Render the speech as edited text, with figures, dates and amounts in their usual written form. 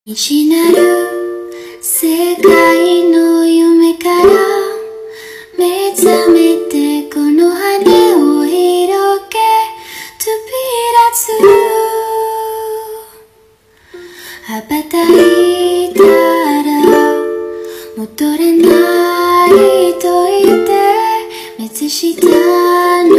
未知なる世界の夢から目覚めてこの羽を広げ飛び立つ羽ばたいたら戻れないと言って目下の